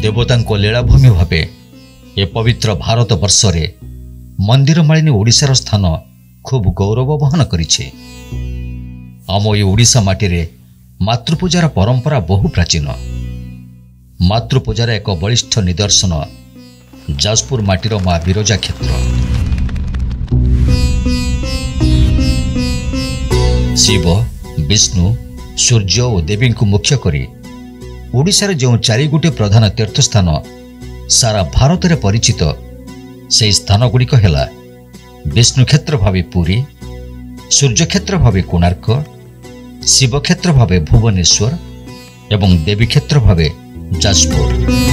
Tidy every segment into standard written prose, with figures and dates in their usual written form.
देवतांको लीलाभूमि भावे ए पवित्र भारत वर्षरे मंदिर मालिनी ओडिशार स्थान खूब गौरव वहन करिछे। आम ए ओडिशा माटीरे मातृपूजार परंपरा बहु प्राचीन। मातृपूजार एक बलिष्ठ निदर्शन जाजपुर माटीर मां बिरजा क्षेत्र। शिव, विष्णु, सूर्य और देवी को मुख्य करी ओडिशार जो चारि गोटे प्रधान तीर्थस्थान सारा भारत में परिचित से स्थान गुड़िक है विष्णु क्षेत्र भावे पुरी, सूर्य क्षेत्र भावे कोणार्क, शिव क्षेत्र भावे भुवनेश्वर एवं देवी क्षेत्र भावे जाजपुर।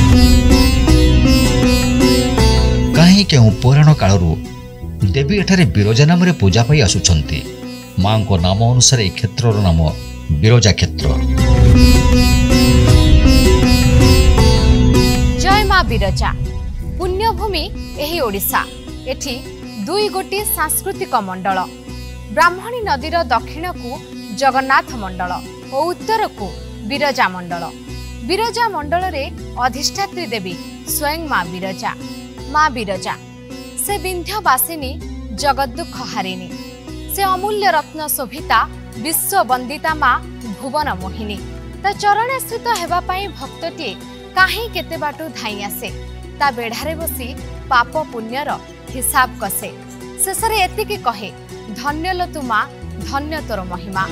कहीं के पुराण कालरू देवी एठारे बिरजा नाम पूजा पाई आसुछंती। मां को नाम अनुसार ए क्षेत्र नाम बिरजा क्षेत्र। जय मां बिरजा पुण्यभूमि एही ओडिशा। एठी दुई गोटी सांस्कृतिक मंडल, ब्राह्मणी नदीर दक्षिण को जगन्नाथ मंडल और उत्तर को बिरजा मंडल। बिरजा मंडल रे अधिष्ठात्री देवी स्वयं मां बिरजा। मां बिरजा से विंध्यवासिनी जगद्दुख हारिणी, से अमूल्य रत्न शोभिता विश्व वंदिता मां भुवन मोहिनी। ता चरण स्थित हेबा पई भक्तटी काहे केते बाटू धाई आसे, ता बेढ़ारे बसी पाप पुण्यर हिसाब कसे। शेषरे एतिकी कहे, धन्य लो तु मां, धन्य तोर महिमा।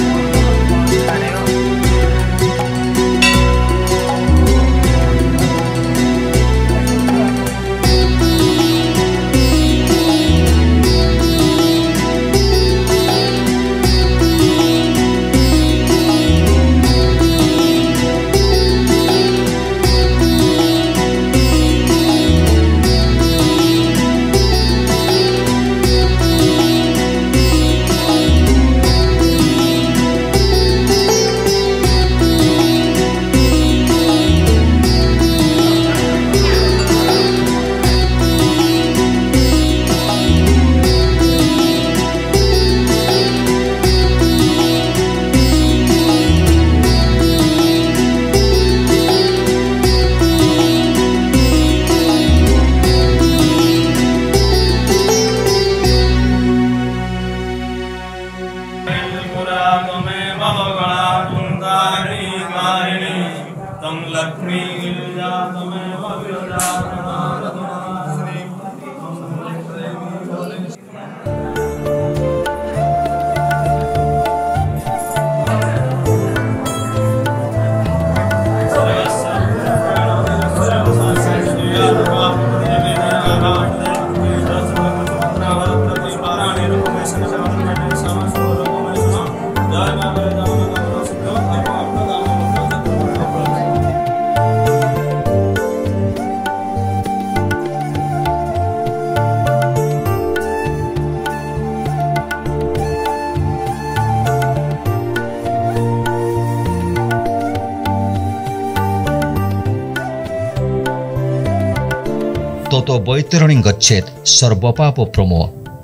ततो बैतरणी गच्छेत सर्वपाप प्रमो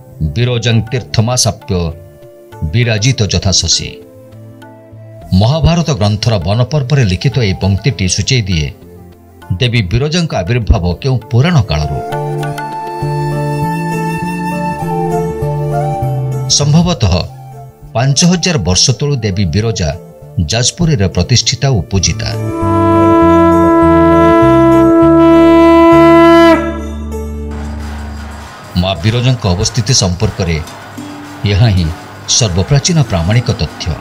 बिरजं तीर्थमासाप्य विराजित यथाशशी। महाभारत ग्रंथर वन पर्व में लिखित यह पंक्ति सूचई दिए देवी बिरजा आविर्भाव क्यों पुराण कालरू। संभवतः 5000 वर्ष तलू देवी बिरजा जाजपुर प्रतिष्ठिता और पूजिता। मां बिरजा अवस्थिति संपर्क में यह ही सर्वप्राचीन प्रामाणिक तथ्य।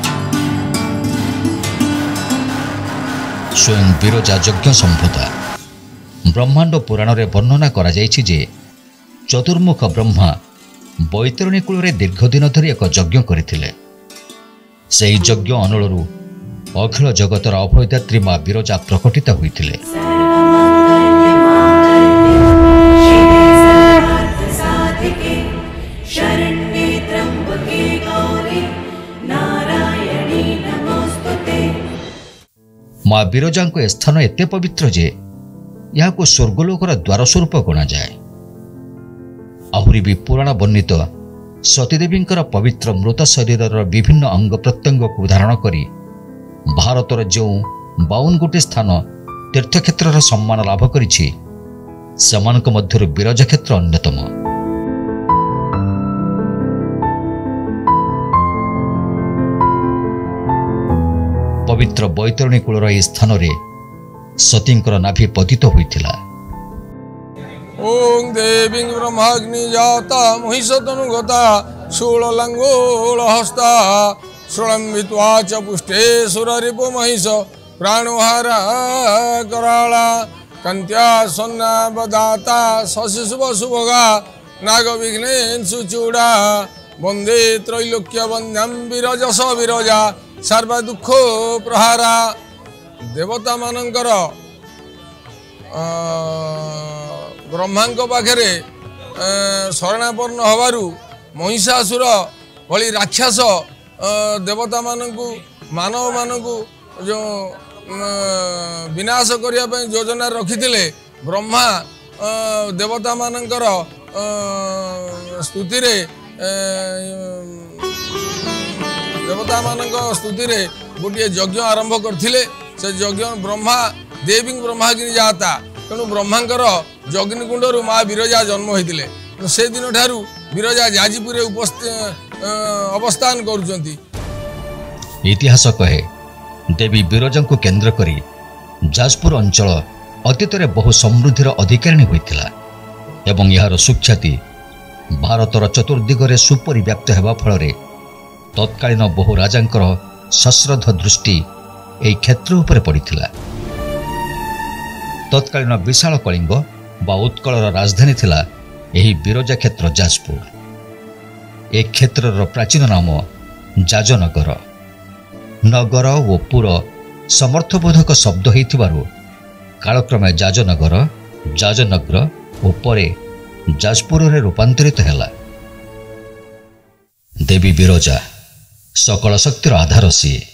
स्वयं बिरजा यज्ञ संभूता। ब्रह्मांड पुराण में वर्णना करा जायछि जे चतुर्मुख ब्रह्मा बैतरणी कूल दीर्घ दिन धरी एक यज्ञ करथिले। सेही यज्ञ अनुलरू अखिल जगतर अभयदात्री मां बिरजा प्रकटित होइथिले। मां बिरजा को स्थान एते पवित्र जे यहाँ को स्वर्गलोकर द्वार स्वरूप गणा जाए। आहुरी भी पुराण वर्णित सतीदेवींकर पवित्र मृत शरीरर विभिन्न अंग प्रत्यंग को धारण करी भारतर जो 52 गोटे स्थान ତୀର୍ଥକ୍ଷେତ୍ରର ସମ୍ମାନ ଲାଭ କରିଛି, ସେମାନଙ୍କ ମଧ୍ୟରୁ ବିରଜା କ୍ଷେତ୍ର ଅନ୍ୟତମ। ପବିତ୍ର ବୈତରଣୀ କୂଳର ଏହି ସ୍ଥାନରେ ସତୀଙ୍କର ନାଭି ପତିତ ହୋଇଥିଲା। ओं देवी ब्रह्माग्नि जाता महिषतनुगता शूललंगोल हस्ता सुलंबित्वा च पुष्टे सुररिपु महिष प्राणोहारा कराला कंत्या सन्ना बदाता शशिशुभ शुभगा नागविघ्नेन सुचूड़ा वंदे त्रैलोक्य वंद्यम विरजस विरजा सर्व दुख प्रहारा। देवता मानकर ब्रह्मांक पाखे शरणापन्न हबारू महिषासुर भली राक्षस देवता मानकु मानव मानकु जो विनाश करने योजना रखिथिले ब्रह्मा देवता मानकर स्तुति रे देवता मानक स्तुति रे गोटे यज्ञ आरंभ करथिले। से यज्ञ ब्रह्मा देवी ब्रह्माग्नि जाता तेणु ब्रह्मांकर जग्निकुंडरू माँ विरजा जन्म होते से दिन ठारू विरजा जाजीपुर अवस्थान करुचंती। इतिहास कहे देवी विरजा को केंद्र करी जाजपुर अंचल अतीत में बहु समृद्धिर अधिकारिणी होता एवं यार सुख्याति भारतर चतुर्दिगरे सुपरिव्याप्त होगा फल तत्कालीन बहु राजांकर सश्रद्ध दृष्टि यही क्षेत्र उपर पड़ता। तत्कालीन विशाल कलिंग बा उत्कलर राजधानी थिला यही विरजा क्षेत्र जाजपुर। ए क्षेत्रर प्राचीन नाम जाजनगर। नगर ओ पुर समर्थबोधक शब्द होइथिबारु कालक्रमे जाजनगर जाजनगर ओ परे जाजपुर रे रूपांतरित हैला। देवी विरजा सकल शक्तिर आधार सी।